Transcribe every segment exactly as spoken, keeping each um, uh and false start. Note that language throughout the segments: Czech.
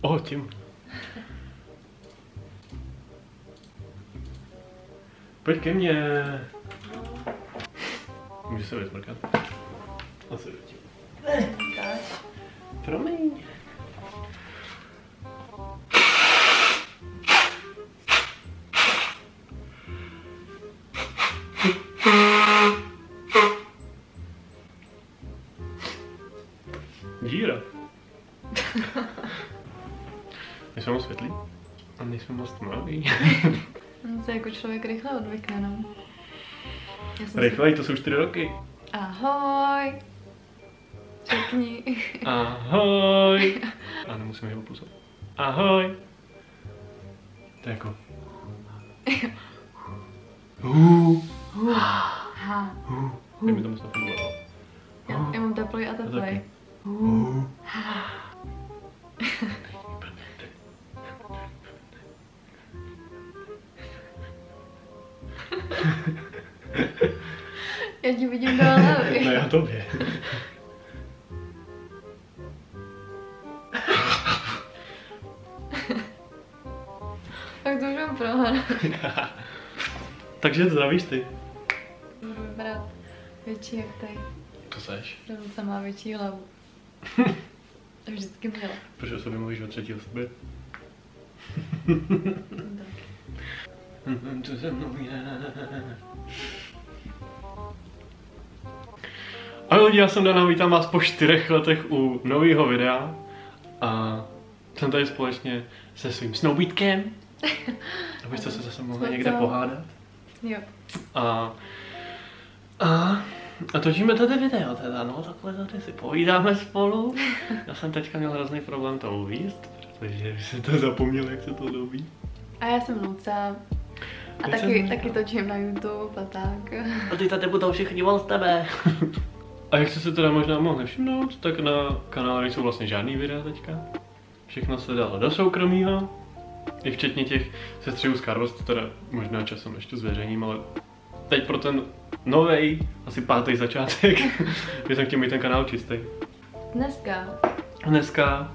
O, tím. Pojď ke mně. Můžu se vytmrkat? Asi vidím. Promiň. Díra. Nejsme moc světlí a nejsme moc tmavý. On se jako člověk rychle odvykne, no. Rychlej, to jsou čtyři roky. Ahoj. Řekni. Ahoj. A nemusíme jeho pusat. Ahoj. To je jako... Hů. Ha. Hů. Jak mi to muselo fungovat. Já, já mám teplý a teplý. Hů. Já ti vidím do hlavy. No já tobě. Tak to už mám prohledat. Takže zdravíš ty. Budu vybrat větší jak tady. To seš. Revoluce má větší hlavu. To vždycky měla. Proč o sobě mluvíš o třetí osobě? Co se mnou je? Ahoj lidi, já jsem Dana, vítám vás po čtyřech letech u nového videa. A jsem tady společně se svým Snowbeatkem. Abyste se zase mohli někde pohádat. Jo. A, a, a točíme tady video teda, no takhle tady si povídáme spolu. Já jsem teďka měl hrozný problém to uvíct, protože jsem to zapomněl, jak se to dobí. A já jsem Luca. A Teď taky, taky točím na YouTube a tak. A ty tady budou všichni vol z tebe. A jak jste se teda možná mohli všimnout, tak na kanále nejsou vlastně žádný videa teďka. Všechno se dalo do soukromího. I včetně těch sestřihů z Carvost, teda možná časem ještě zveřejním, ale teď pro ten novej, asi pátý začátek, bych jsem chtěl mít ten kanál čistý. Dneska. Dneska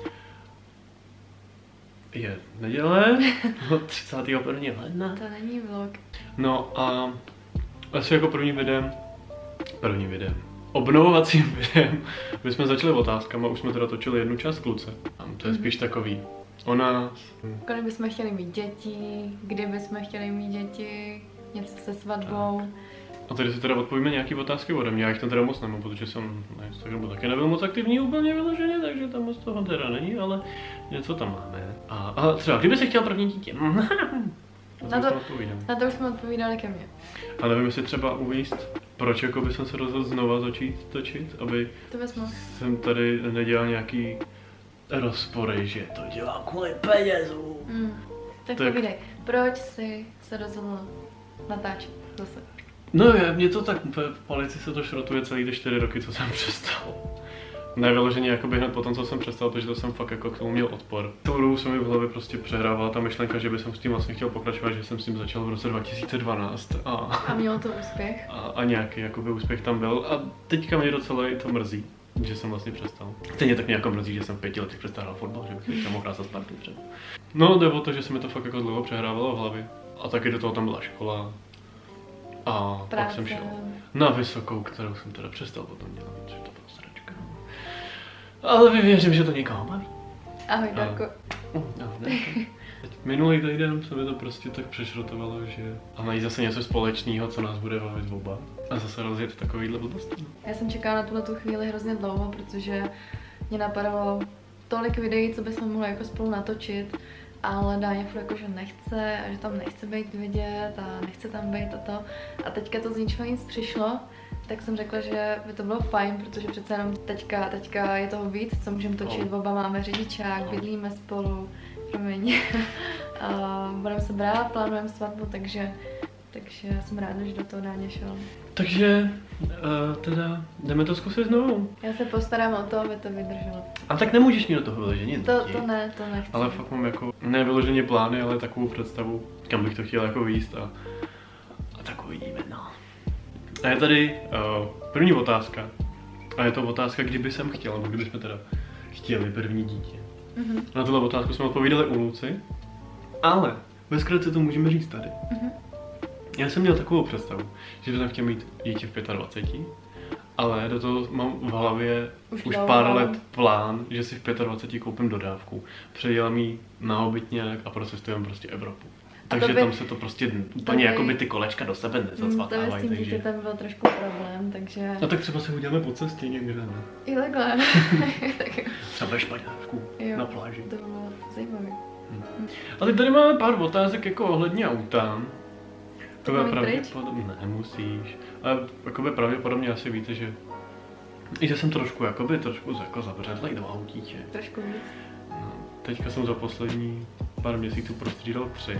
je neděle, třicátého prvního ledna. To není vlog. No a asi jako první videem, první videem, obnovovacím videem, my jsme začali otázkama, už jsme teda točili jednu část kluce. A to je spíš takový o nás. Kolik bychom chtěli mít děti, kdy bychom chtěli mít děti, něco se svatbou. A tady si teda odpovíme nějaký otázky ode mě, já jich tam teda moc nemám, protože jsem na Instagramu taky nebyl moc aktivní úplně vyloženě, takže tam moc toho teda není, ale něco tam máme. A, a třeba, kdyby si chtěl první dítě? Na to, na to už jsme odpovídali ke mně. A nevím, jestli třeba uvíct, proč jako by jsem se rozhodl znova začít točit, aby jsem tady nedělal nějaký rozpory, že to dělám kvůli penězům. Mm. Tak, tak povídej, proč jsi se rozhodl natáčet zase? No je, mě to tak, v Polici se to šrotuje celý ty čtyři roky, co jsem přestal. Nevyloženě jakoby hned po tom, co jsem přestal, protože to jsem fakt jako k tomu měl odpor. Tou dobu se mi v hlavě prostě přehrávala ta myšlenka, že bych s tím vlastně chtěl pokračovat, že jsem s tím začal v roce dva tisíce dvanáct. A, a mělo to úspěch? A, a nějaký jakoby úspěch tam byl a teďka mě docela i to mrzí, že jsem vlastně přestal. Stejně tak mě jako mrzí, že jsem v pěti letech přestal hrát fotbal, že bych teďka mohl hrát za Spartu třeba. No jde o to, že se mi to fakt jako dlouho přehrávalo v hlavě. A taky do toho tam byla škola. A práce. Pak jsem šel na vysokou, kterou jsem teda přestal potom dělat, což to byla sračka. Ale věřím, že to někoho baví. Ahoj, Darko. Ahoj, minulý týden se mi to prostě tak přešrotovalo, že a najít zase něco společného, co nás bude bavit oba. A zase rozjet takovýhle blbosti. Já jsem čekala na tuhle tu chvíli hrozně dlouho, protože mě napadalo tolik videí, co bychom mohli jako spolu natočit. Ale Dáně furt jako, že nechce a že tam nechce být vidět a nechce tam být a to. A teďka to z ničeho nic přišlo, tak jsem řekla, že by to bylo fajn, protože přece jenom teďka, teďka je toho víc, co můžeme točit. Oba máme řidičák, bydlíme spolu, promiň. A budeme se brát, plánujeme svatbu, takže, takže jsem ráda, že do toho Dáně šel. Takže uh, teda jdeme to zkusit znovu. Já se postarám o to, aby to vydrželo. A tak nemůžeš mít do toho vyloženě to, to ne, to nechci. Ale fakt mám jako, ne vyloženě plány, ale takovou představu, kam bych to chtěl jako výjist a, a tak uvidíme, no. A je tady uh, první otázka. A je to otázka, kdyby jsem chtěl, nebo kdybychom teda chtěli první dítě. Mm-hmm. Na tuhle otázku jsme odpovídali u Luci, ale ve zkratce to můžeme říct tady. Mm-hmm. Já jsem měl takovou představu, že jsem chtěl mít dítě v dvaceti pěti, ale do toho mám v hlavě už, už pár let plán, že si v dvaceti pěti koupím dodávku, předělám ji na Hobbytňák a procestujeme prostě Evropu. Takže by, tam se to prostě úplně by, jako by ty kolečka do sebe nezacvatávají. To by s tím dítětem byl trošku problém, takže... No tak třeba si uděláme po cestě někde, ne? I takhle. Třeba ve Španělsku, na pláži. To bylo zajímavé. Hmm. A teď tady máme pár otázek jako ohledně auta. To by pravděpodobně, nemusíš, ale jakoby pravděpodobně asi víte, že i že jsem trošku, jakoby trošku jako zabředlej do autíček. Trošku víc. No, teďka jsem za poslední pár měsíců prostřídal tři.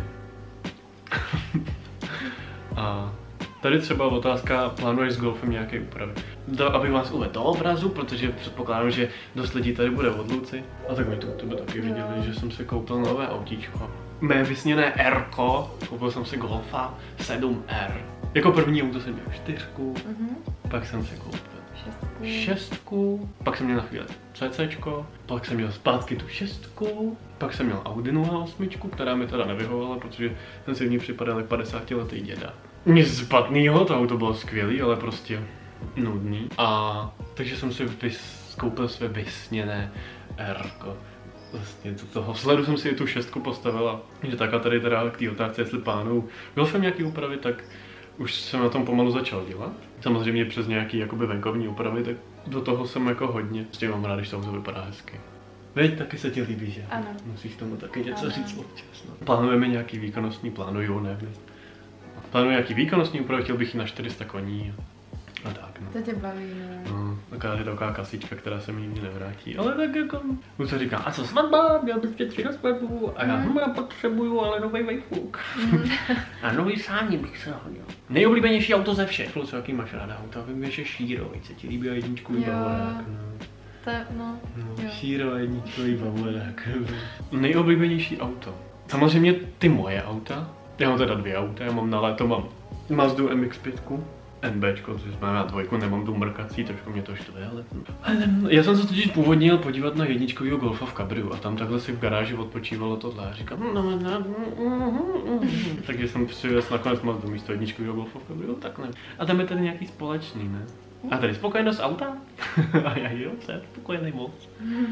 A tady třeba otázka, plánuješ s Golfem nějaké úpravy? To, abych vás uvedl do obrazu, protože předpokládám, že dost lidí tady bude od Luci. A tak mi to u tebe taky viděli, že jsem si koupil nové autíčko. Mé vysněné R-ko, koupil jsem si Golfa sedm R. Jako první auto jsem měl čtyřku, mm-hmm. pak jsem si koupil šestku. šestku, pak jsem měl na chvíli CCčko, pak jsem měl zpátky tu šestku, pak jsem měl Audi nula osm, která mi teda nevyhovala, protože jsem si v ní připadal jak padesátiletý děda. Nic špatnýho, to auto bylo skvělý, ale prostě nudný. A takže jsem si vys, koupil své vysněné R-ko. Vlastně do toho sledu jsem si tu šestku postavila, že tak a tady teda k té otázce, jestli plánuju Golfem nějaký úpravy, tak už jsem na tom pomalu začal dělat. Samozřejmě přes nějaký jakoby venkovní úpravy, tak do toho jsem jako hodně. Prostě mám rád, když to auto vypadá hezky. Veď, taky se ti líbí, že? Ano. Musíš tomu taky něco ano. říct občas. No. Plánujeme nějaký výkonnostní, plánuju, ne? Plánuju nějaký výkonnostní úpravy, chtěl bych jít na čtyři sta koní. A tak, no. To tě baví, no. No, taková je taková kasička, která se mi nikdy nevrátí. Ale tak jako, Luce říká, a co svatba? Měl bych tě tři na svatbu. A já, mm. já potřebuju, ale nový vejfuk. Mm. A nový sání bych se hodil. Nejoblíbenější auto ze všech. Luce, jaký máš ráda auto? Vím, že je Šíro, víc se ti líbí a jedničkový bavorák. No. To, no, no Šíro a jedničkový bavorák. Nejoblíbenější auto. Samozřejmě ty moje auta. Já mám teda dvě auta, já mám na léto mám Mazdu M X pět. NBčko, což znamená dvojku, nemám tu mrkací, trošku mě to štve, ale... Já jsem se totiž původně jel podívat na jedničkovýho Golfa v kabriu a tam takhle si v garáži odpočívalo tohle a říkám... No, no, no, takže jsem přivez nakonec Mazdu místo jedničkovýho Golfa v kabriu, tak ne. A tam je tady nějaký společný, ne? A tady spokojenost auta? A já jo, jsem spokojený moc.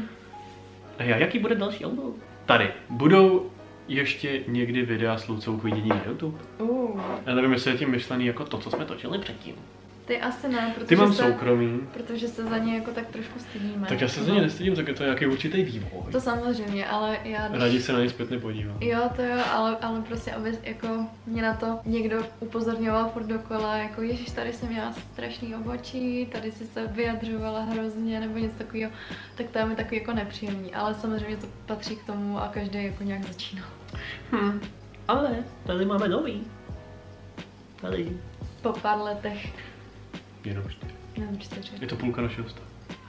A já, jaký bude další auto? Tady budou ještě někdy videa s Lucou k vidění na YouTube. Uh. Já nevím, jestli je tím myšlený jako to, co jsme točili předtím. Ty asi ne, protože Ty mám se, soukromí. Protože se za ně jako tak trošku stydíme. Tak já se za ně nestydím, tak je to nějaký určitý vývoj. To samozřejmě, ale já... Když... Rádi se na ně zpětně podívám. Jo, to jo, ale, ale prostě, aby jako mě na to někdo upozorňoval furt dokola, jako ježiš, tady jsem měla strašný obočí, tady si se vyjadřovala hrozně, nebo něco takového, tak to je mi takový jako nepříjemný, ale samozřejmě to patří k tomu a každý jako nějak začíná. Hm, ale tady máme nový. Tady. Po pár letech. Jenom čtyři. Jenom čtyři. Je to půlka našeho stavu.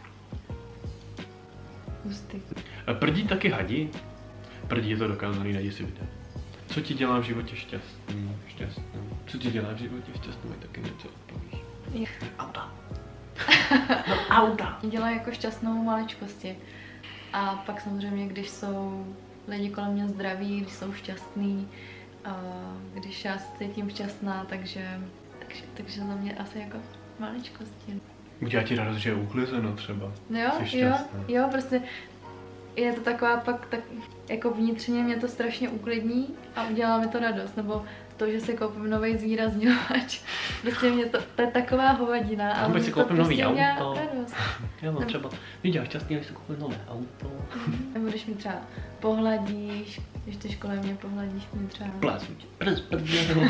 Hustý. Prdí taky hadí. Prdí je to dokázaný, najdi si video. Co ti dělá v životě šťastný? Šťastný. Co ti dělá v životě šťastný? Taky něco odpovíš. Je. Auta. No, auta. Mě dělá jako šťastnou maličkosti. A pak samozřejmě, když jsou lidi kolem mě zdraví, když jsou šťastný, když já se cítím šťastná, takže, takže, takže za mě asi jako maličkosti. Udělá ti radost, že je uklizeno třeba. Jo, jo, jo, prostě je to taková pak tak jako vnitřně mě to strašně uklidní a udělá mi to radost, nebo to, že si koupím nový zvýrazňovač, prostě mě to, to je taková hovadina, ale mě si to koupím prostě nový auto. radost. Já no, třeba, mě dělá šťastný, když si koupím nové auto. Nebo když mi třeba pohladíš, když ty škole mě pohladíš, mě třeba... Plácu tě, prz, prz,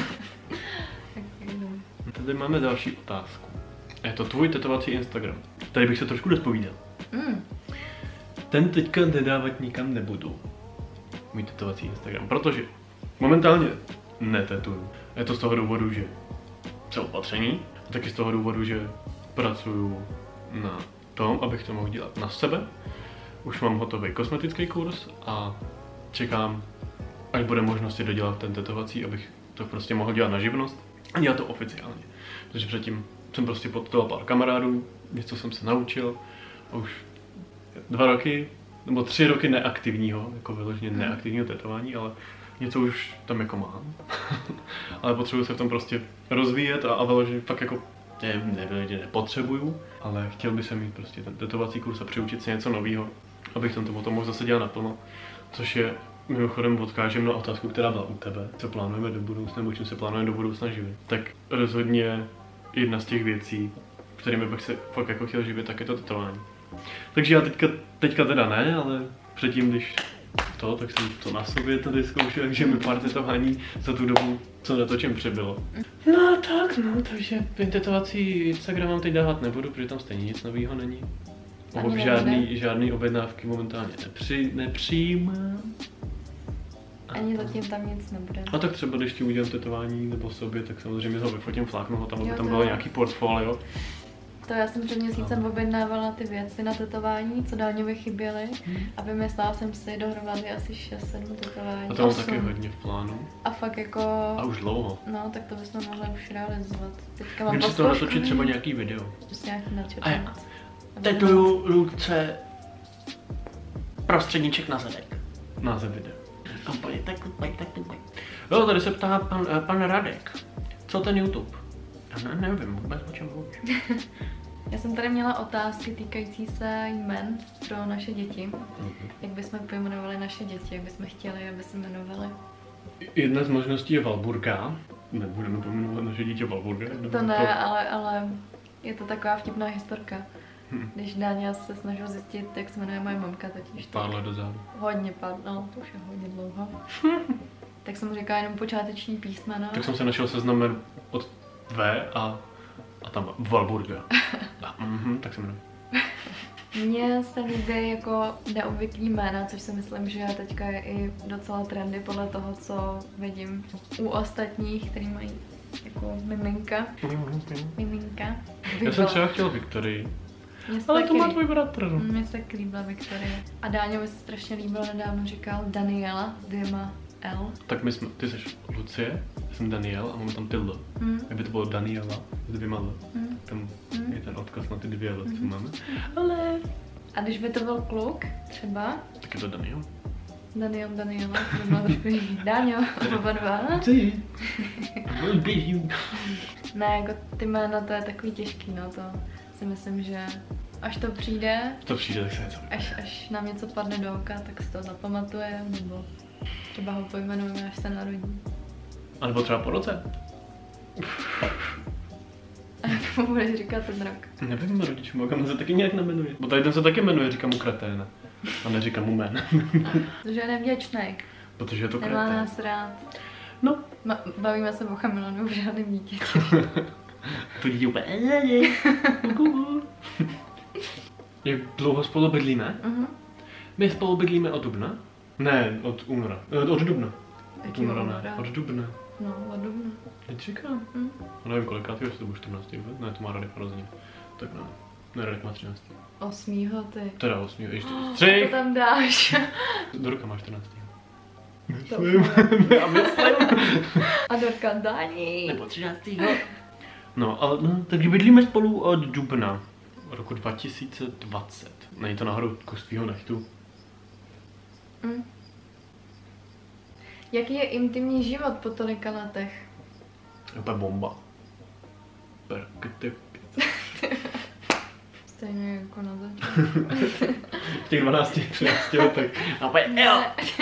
Tady máme další otázku. Je to tvůj tetovací Instagram. Tady bych se trošku dozpovídal. Mm. Ten teďka nedávat nikam nebudu. Můj tetovací Instagram, protože momentálně netetuju. Je to z toho důvodu, že jsem opatření, a taky z toho důvodu, že pracuju na tom, abych to mohl dělat na sebe. Už mám hotový kosmetický kurz a čekám, až bude možnost si dodělat ten tetovací, abych to prostě mohl dělat na živnost a dělat to oficiálně. Protože předtím jsem prostě potkal pár kamarádů, něco jsem se naučil a už dva roky nebo tři roky neaktivního, jako vyloženě Hmm. neaktivního tetování, ale něco už tam jako mám. Ale potřebuji se v tom prostě rozvíjet a, a vyloženě fakt jako ne, nevyloženě nepotřebuju, ale chtěl bych se mít prostě ten tetovací kurz a přiučit se něco nového, abych tam tomu to mohl zase dělat naplno, což je mimochodem odkážem na otázku, která byla u tebe, co plánujeme do budoucna, nebo čím se plánujeme do budoucna živit. Tak rozhodně jedna z těch věcí, kterými bych se fakt jako chtěl živit, tak je to tetování. Takže já teďka, teďka teda ne, ale předtím, když to, tak jsem to na sobě tady zkoušel, takže mi pár tetování za tu dobu, co natočím, přibylo. No tak no, takže tetovací Instagram vám teď dávat nebudu, protože tam stejně nic nového není. Ani Žádný, žádný objednávky momentálně nepři, nepřijímám. Ani zatím tam nic nebude. A tak třeba když ti udělám tetování nebo sobě, tak samozřejmě ho vyfotím, fláknu ho tam, aby Jo, tam to bylo jo. nějaký portfolio. To já jsem před měsícem objednávala ty věci na tetování, co Dáňovi chyběly. A vymyslela jsem si dohromady asi šest sedm tetování. A to mám osm. taky hodně v plánu. A fakt jako... A už dlouho. No, tak to bychom mohli už realizovat. Teďka mám Můžeme si to natočit poslouchaný, třeba nějaký video. prostě nějaký A já načetnout. tetuju ruce prostředníček na zadek. Název videa. Jo, tady se ptá pan, eh, pan Radek. Co ten YouTube? Já ne, nevím vůbec, o čem mluvíš. Já jsem tady měla otázky týkající se jmen pro naše děti. Jak bychom pojmenovali naše děti, jak bychom chtěli, aby se jmenovali. Jedna z možností je Valburga. Nebudeme pojmenovat naše dítě Valburga. To ne, ale, ale je to taková vtipná historka. Hm. Když Dáňa se snažil zjistit, jak se jmenuje moje mamka, totiž Pár let dozadu. hodně pár, no to už je hodně dlouho. Tak jsem mu říkala jenom počáteční písmena. Tak jsem se našel seznam od V a, a tam Valburga. A, mhm, tak se jmenuji. Mně se líbí jako neobvyklý jména, což si myslím, že teďka je i docela trendy podle toho, co vidím u ostatních, který mají jako miminka. Miminka. Já jsem třeba chtěl Viktorii. Mně se Ale taky to má lí- tvůj bratr. Mně se taky líbila Viktorie. A Dáňovi se strašně líbilo, nedávno říkal Daniela s dvěma L. Tak my jsme, ty jsi Lucie, já jsem Daniel a máme tam Tildo. Hmm. Kdyby to bylo Daniela s dvěma L. Hmm. Tam Hmm. je ten odkaz na ty dvě L, co Mhm. máme. Ale... A když by to byl kluk, třeba, Tak je to Daniel. Daniel, Daniela, to by bylo trošku jiný. Dáňo, oba dva. Ty. Běžím. Ne, jako ty jména, to je takový těžký, no to si myslím, že až to přijde, To přijde, tak se něco. až, až nám něco padne do oka, tak si to zapamatuje, nebo třeba ho pojmenujeme, až se narodí. A nebo třeba po roce. A jak mu budeš říkat ten rok? Nevím, rodič mu, kam se taky nějak nemenuje. Bo tady ten se taky jmenuje, říkám mu kreténa. A neříkám mu jmen. Protože je nevděčný, Protože je to nemá kretén. nás rád. No. Ma- bavíme se o chameleonu v žádném dítěti. To dítě úplně. Jak dlouho spolu bydlíme? Mhm. My spolu bydlíme od dubna? Ne, od února. Eh, Od dubna. Od Jakýho února ne, února? od dubna. No, od dubna. Teď říkám. Hm. No nevím kolikátý, jestli to bude čtrnáctý Ne, to má Radek narozeniny. Tak ne. Ne, Radek má třináctý Osmýho ty. Teda osmý ještě Co to střih. tam dáš? Do roka má čtrnáctý To Myslím. Já myslím. A do kandání. Nebo třináctý No, ale no, takže bydlíme spolu od dubna roku dva tisíce dvacet. Není to náhodou kus tvýho nechtu? Hm. Jaký je intimní život po tolika letech? To je bomba. Perkete. Stejně jako na začátku. V těch dvanácti, třinácti letech. A pak, jo,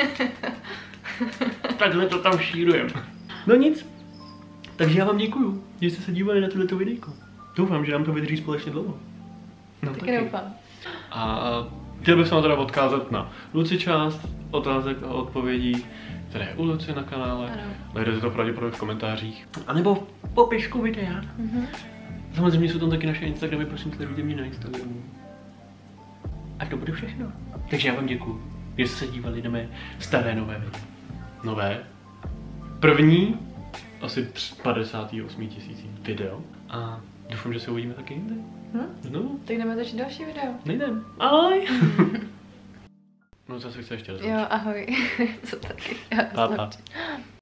takhle to tam šírujem. No nic. Takže já vám děkuju, že jste se dívali na tohleto videjko. Doufám, že nám to vydrží společně dlouho. No, Taky doufám. A chtěl bych se vám teda odkázat na Luci část otázek a odpovědí, které je u Luci na kanále. Ano. Najdete to pravděpodobně v komentářích. A nebo v popisku videa. Mhm. Samozřejmě jsou tam taky naše Instagramy, prosím, sledujte mě na Instagramu. A to bude všechno. Takže já vám děkuju, že jste se dívali na mé staré nové video. Nové. První, asi padesát osm tisíc video. A doufám, že se uvidíme taky jinde. Hm? Znovu. Tak jdeme točit další video. Nejdem. Ahoj. No zase chci ještě Jo, ahoj. Co taky? Já Pa, pa.